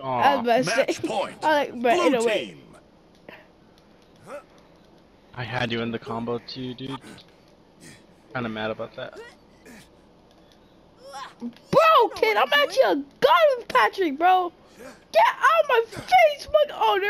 I was Oh, about to say. Match point. I like, but Blue anyway. team. I had you in the combo too, dude. Kinda mad about that. Bro, kid, I'm actually a god with Patrick, bro. Get out of my face, man. Oh